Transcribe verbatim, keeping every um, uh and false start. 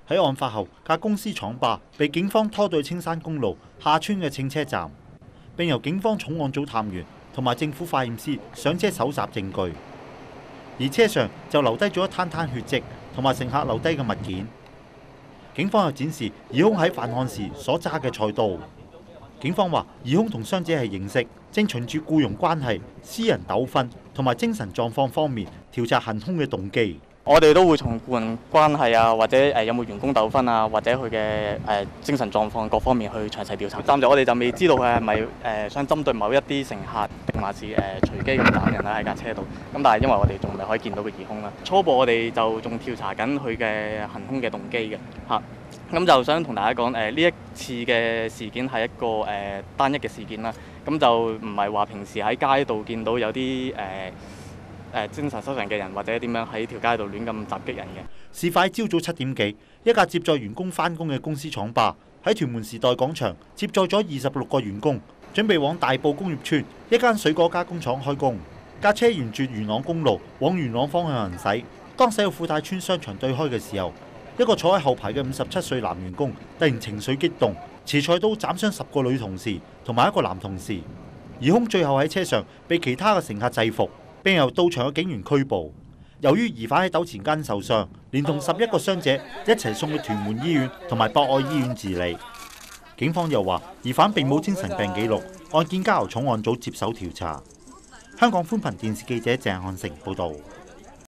喺案發後，架公司廠壩被警方拖到青山公路下村嘅稱車站，並由警方重案組探員同埋政府化驗師上車搜集證據，而車上就留低咗一灘灘血跡同埋乘客留低嘅物件。警方又展示疑兇喺犯案時所揸嘅菜刀。警方話疑兇同傷者係認識，正循住僱傭關係、私人糾紛同埋精神狀況方面調查行兇嘅動機。 我哋都會從僱傭關係啊，或者誒有冇員工糾紛啊，或者佢嘅誒精神狀況各方面去詳細調查。暫時我哋就未知道佢係咪誒想針對某一啲乘客，定還是誒隨機咁打人啦喺架車度。咁但係因為我哋仲未可以見到個疑兇啦，初步我哋就仲調查緊佢嘅行兇嘅動機嘅嚇。咁就想同大家講誒呢一次嘅事件係一個誒、呃、單一嘅事件啦。咁就唔係話平時喺街度見到有啲誒。呃誒精神失常嘅人或者點樣喺條街度亂咁襲擊人嘅。 事發朝早七點幾，一架接載員工返工嘅公司廠壩喺屯門時代廣場接載咗二十六個員工，準備往大埔工業村一間水果加工廠開工。架車沿住元朗公路往元朗方向行駛，當駛到富泰村商場對開嘅時候，一個坐喺後排嘅五十七歲男員工突然情緒激動，持菜刀斬傷十個女同事同埋一個男同事。疑兇最後喺車上被其他嘅乘客制服，並由到場嘅警員拘捕。由於疑犯喺糾纏間受傷，連同十一個傷者一齊送去屯門醫院同埋博愛醫院治理。警方又話，疑犯並冇精神病記錄，案件交由重案組接手調查。香港寬頻電視記者鄭漢成報導。